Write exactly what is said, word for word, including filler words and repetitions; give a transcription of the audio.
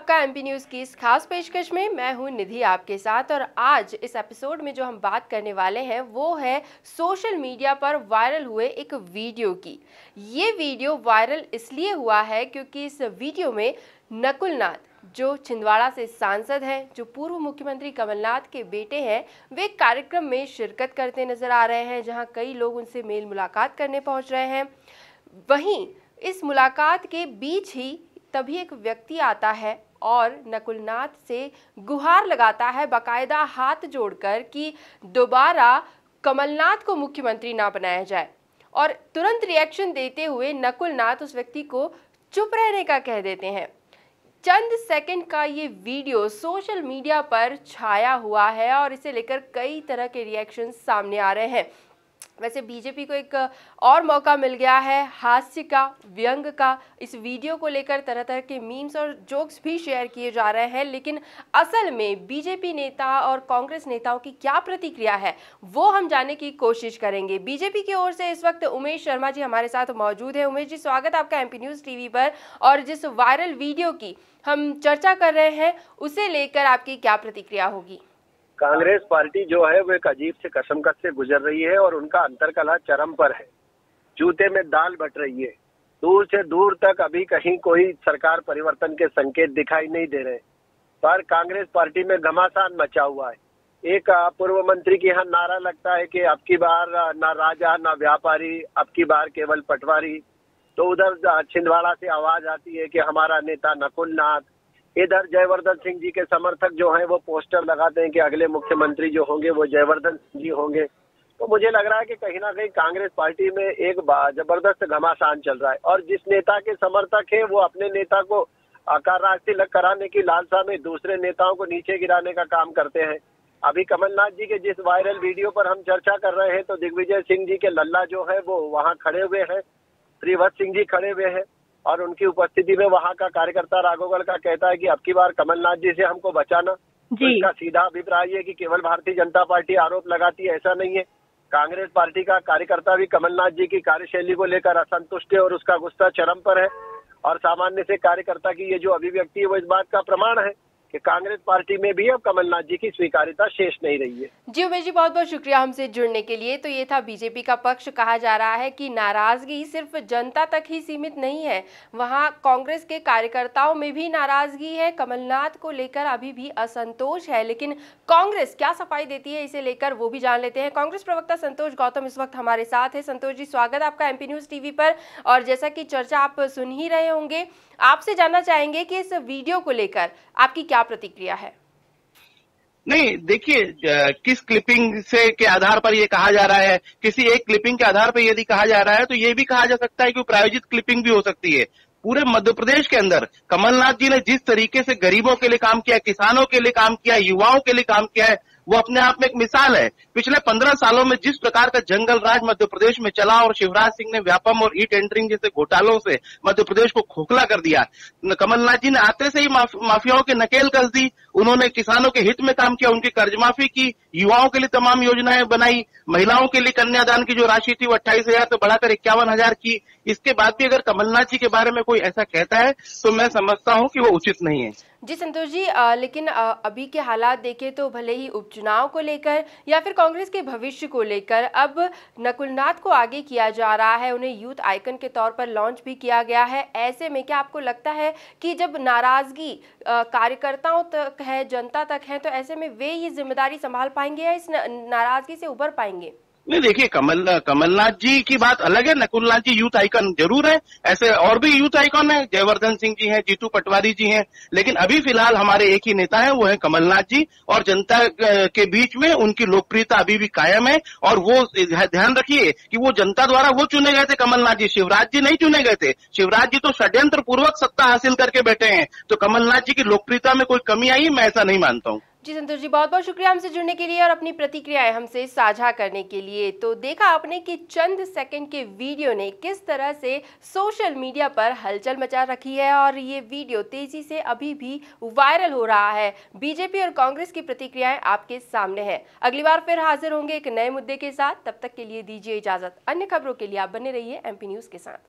आपका MP news की इस खास पेशकश में। मैं हूं निधि आपके साथ और आज इस एपिसोड में जो हम बात करने वाले हैं वो है सोशल मीडिया पर वायरल हुए एक वीडियो की। ये वीडियो वायरल इसलिए हुआ है क्योंकि इस वीडियो में नकुल नाथ, जो छिंदवाड़ा से सांसद हैं, जो पूर्व मुख्यमंत्री कमलनाथ के बेटे हैं, वे कार्यक्रम में शिरकत करते नजर आ रहे हैं, जहां कई लोग उनसे मेल मुलाकात करने पहुंच रहे हैं। वहीं इस मुलाकात के बीच ही तभी एक व्यक्ति आता है और नकुल नाथ से गुहार लगाता है, बाकायदा हाथ जोड़कर, कि दोबारा कमलनाथ को मुख्यमंत्री ना बनाया जाए। और तुरंत रिएक्शन देते हुए नकुल नाथ उस व्यक्ति को चुप रहने का कह देते हैं। चंद सेकंड का ये वीडियो सोशल मीडिया पर छाया हुआ है और इसे लेकर कई तरह के रिएक्शन सामने आ रहे हैं। वैसे बीजेपी को एक और मौका मिल गया है हास्य का, व्यंग का। इस वीडियो को लेकर तरह तरह के मीम्स और जोक्स भी शेयर किए जा रहे हैं, लेकिन असल में बीजेपी नेता और कांग्रेस नेताओं की क्या प्रतिक्रिया है वो हम जानने की कोशिश करेंगे। बीजेपी की ओर से इस वक्त उमेश शर्मा जी हमारे साथ मौजूद है। उमेश जी, स्वागत आपका एमपी न्यूज़ टीवी पर। और जिस वायरल वीडियो की हम चर्चा कर रहे हैं उसे लेकर आपकी क्या प्रतिक्रिया होगी? कांग्रेस पार्टी जो है वो एक अजीब से कसमकस से गुजर रही है और उनका अंतरकलह चरम पर है। जूते में दाल बट रही है। दूर से दूर तक अभी कहीं कोई सरकार परिवर्तन के संकेत दिखाई नहीं दे रहे, पर कांग्रेस पार्टी में घमासान मचा हुआ है। एक पूर्व मंत्री के यहाँ नारा लगता है कि अब की बार ना राजा ना व्यापारी, अब की बार केवल पटवारी। तो उधर छिंदवाड़ा से आवाज आती है कि हमारा नेता नकुल नाथ। इधर जयवर्धन सिंह जी के समर्थक जो हैं वो पोस्टर लगाते हैं कि अगले मुख्यमंत्री जो होंगे वो जयवर्धन सिंह जी होंगे। तो मुझे लग रहा है कि कहीं ना कहीं कांग्रेस पार्टी में एक जबरदस्त घमासान चल रहा है और जिस नेता के समर्थक हैं वो अपने नेता को आकार राष्ट्रीय कराने की लालसा में दूसरे नेताओं को नीचे गिराने का काम करते हैं। अभी कमलनाथ जी के जिस वायरल वीडियो पर हम चर्चा कर रहे हैं तो दिग्विजय सिंह जी के लल्ला जो है वो वहाँ खड़े हुए हैं, श्रीवत्स सिंह जी खड़े हुए हैं और उनकी उपस्थिति में वहां का कार्यकर्ता राघोगढ़ का कहता है कि अब की बार कमलनाथ जी से हमको बचाना। तो इसका सीधा अभिप्राय है कि केवल भारतीय जनता पार्टी आरोप लगाती है, ऐसा नहीं है। कांग्रेस पार्टी का कार्यकर्ता भी कमलनाथ जी की कार्यशैली को लेकर असंतुष्ट है और उसका गुस्सा चरम पर है। और सामान्य से कार्यकर्ता की ये जो अभिव्यक्ति है वो इस बात का प्रमाण है कि कांग्रेस पार्टी में भी अब कमलनाथ जी की स्वीकार्यता शेष नहीं रही है। जी उमेश जी, बहुत बहुत शुक्रिया हमसे जुड़ने के लिए। तो ये था बीजेपी का पक्ष। कहा जा रहा है कि नाराजगी सिर्फ जनता तक ही सीमित नहीं है, वहां कांग्रेस के कार्यकर्ताओं में भी नाराजगी है, कमलनाथ को लेकर अभी भी असंतोष है। लेकिन कांग्रेस क्या सफाई देती है इसे लेकर वो भी जान लेते हैं। कांग्रेस प्रवक्ता संतोष गौतम इस वक्त हमारे साथ है। संतोष जी, स्वागत आपका एमपी न्यूज़ टीवी पर। और जैसा कि चर्चा आप सुन ही रहे होंगे, आपसे जानना चाहेंगे कि इस वीडियो को लेकर आपकी क्या प्रतिक्रिया है? नहीं, देखिए, किस क्लिपिंग से के आधार पर ये कहा जा रहा है, किसी एक क्लिपिंग के आधार पर यदि कहा जा रहा है तो ये भी कहा जा सकता है कि प्रायोजित क्लिपिंग भी हो सकती है। पूरे मध्य प्रदेश के अंदर कमलनाथ जी ने जिस तरीके से गरीबों के लिए काम किया, किसानों के लिए काम किया, युवाओं के लिए काम किया है, वो अपने आप में एक मिसाल है। पिछले पंद्रह सालों में जिस प्रकार का जंगल राज मध्य प्रदेश में चला और शिवराज सिंह ने व्यापम और ई टेंडरिंग जैसे घोटालों से मध्य प्रदेश को खोखला कर दिया। कमलनाथ जी ने आते से ही माफ, माफियाओं के नकेल कस दी। उन्होंने किसानों के हित में काम किया, उनकी कर्ज माफी की, युवाओं के लिए तमाम योजनाएं बनाई, महिलाओं के लिए कन्यादान की जो राशि थी वो अट्ठाईस हजार से बढ़ाकर इक्यावन हजार की। इसके बाद भी अगर कमलनाथ जी के बारे में कोई ऐसा कहता है तो मैं समझता हूं कि वो उचित नहीं है। जी संतोष जी, आ, लेकिन आ, अभी के हालात देखें तो भले ही उपचुनाव को लेकर या फिर कांग्रेस के भविष्य को लेकर अब नकुल नाथ को आगे किया जा रहा है, उन्हें यूथ आइकन के तौर पर लॉन्च भी किया गया है। ऐसे में क्या आपको लगता है कि जब नाराजगी कार्यकर्ताओं तक है, जनता तक है, तो ऐसे में वे ये जिम्मेदारी संभाल पाएंगे या इस नाराजगी से उबर पाएंगे? नहीं, देखिए, कमल कमलनाथ जी की बात अलग है। नकुलनाथ जी यूथ आइकन जरूर है, ऐसे और भी यूथ आइकन है, जयवर्धन सिंह जी हैं, जीतू पटवारी जी हैं, लेकिन अभी फिलहाल हमारे एक ही नेता है, वो है कमलनाथ जी। और जनता के बीच में उनकी लोकप्रियता अभी भी कायम है। और वो ध्यान रखिए कि वो जनता द्वारा वो चुने गए थे कमलनाथ जी, शिवराज जी नहीं चुने गए थे। शिवराज जी तो षड्यंत्र पूर्वक सत्ता हासिल करके बैठे हैं। तो कमलनाथ जी की लोकप्रियता में कोई कमी आई, मैं ऐसा नहीं मानता हूँ। जी संतोष जी, बहुत बहुत शुक्रिया हमसे जुड़ने के लिए और अपनी प्रतिक्रियाएं हमसे साझा करने के लिए। तो देखा आपने कि चंद सेकंड के वीडियो ने किस तरह से सोशल मीडिया पर हलचल मचा रखी है और ये वीडियो तेजी से अभी भी वायरल हो रहा है। बीजेपी और कांग्रेस की प्रतिक्रियाएं आपके सामने है। अगली बार फिर हाजिर होंगे एक नए मुद्दे के साथ, तब तक के लिए दीजिए इजाजत। अन्य खबरों के लिए आप बने रहिए एमपी न्यूज के साथ।